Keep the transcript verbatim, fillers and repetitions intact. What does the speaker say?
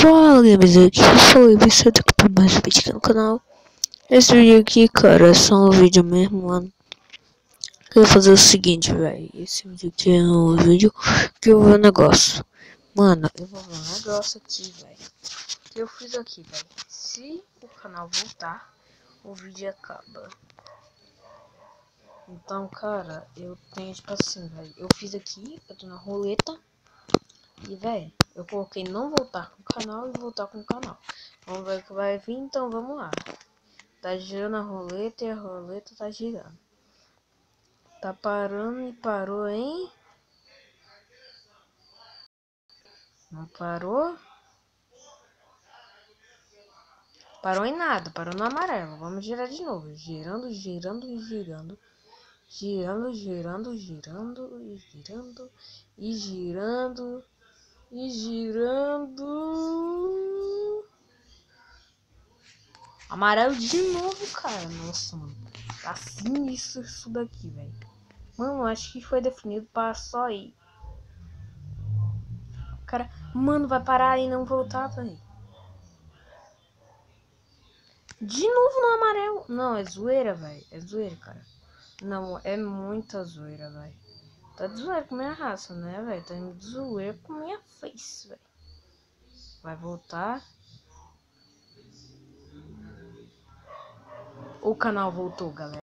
Fala, gamers, aqui foi Vicente aqui pra mais um vídeo aqui no canal. Esse vídeo aqui, cara, é só um vídeo mesmo, mano. Eu vou fazer o seguinte, velho. Esse vídeo aqui é um vídeo que eu vou ver um negócio. Mano, eu vou ver um negócio aqui, velho. Que eu fiz aqui, velho. Se o canal voltar, o vídeo acaba. Então, cara, eu tenho, tipo assim, velho. Eu fiz aqui, eu tô na roleta. E, velho, eu coloquei não voltar com o canal e voltar com o canal. Vamos ver o que vai vir, então vamos lá. Tá girando a roleta e a roleta tá girando. Tá parando e parou, hein? Não parou? Parou em nada, parou no amarelo. Vamos girar de novo. Girando, girando e girando. Girando, girando, girando e girando. E girando. E girando. Amarelo de novo, cara. Nossa, mano. Tá sinistro isso daqui, velho. Mano, acho que foi definido para só ir. Cara, mano, vai parar e não voltar, velho. De novo no amarelo. Não, é zoeira, velho. É zoeira, cara. Não, é muita zoeira, velho. Tá de zoeira com minha raça, né, velho? Tá de zoeira com minha face, velho. Vai voltar. O canal voltou, galera.